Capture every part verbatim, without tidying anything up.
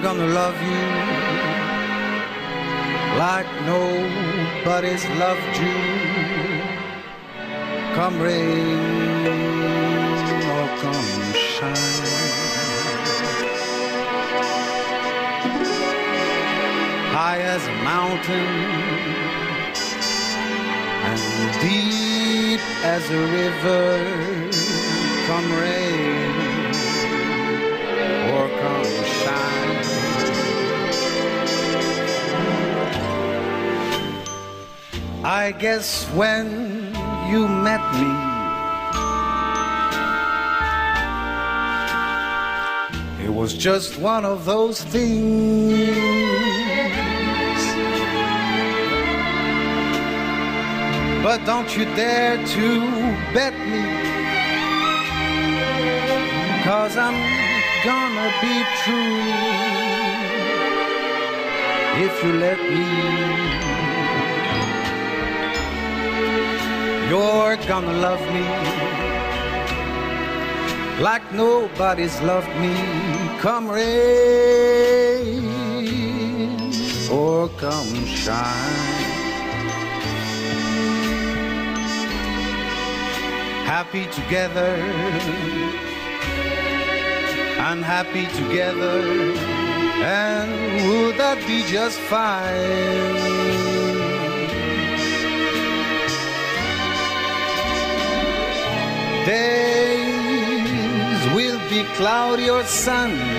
gonna love you like nobody's loved you. Come rain or come shine, high as a mountain and deep as a river. Come rain or come shine. I guess when you met me, it was just one of those things. But don't you dare to bet me, 'cause I'm gonna be true if you let me. You're gonna love me like nobody's loved me. Come rain or come shine. Happy together, unhappy together, and would that be just fine? Days will be cloudy or sunny.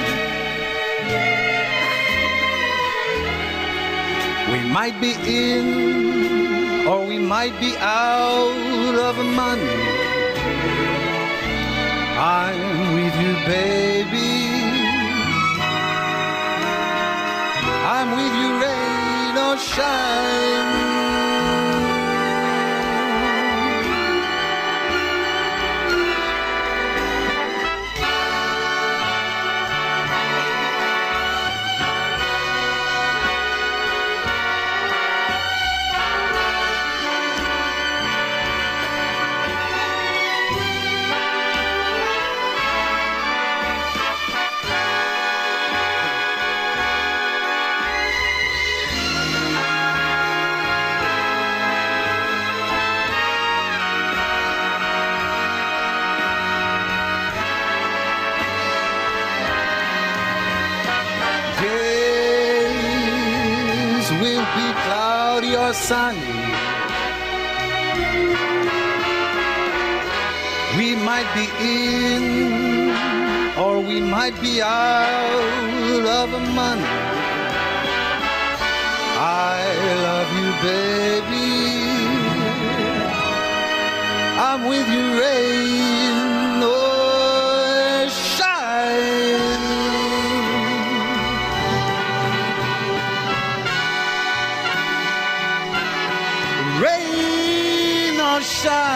We might be in or we might be out of money. I'm with you, baby. I'm with you, rain or shine. Sunny, we might be in or we might be out of money. I love you, baby. I'm with you, rain or shine. Shine.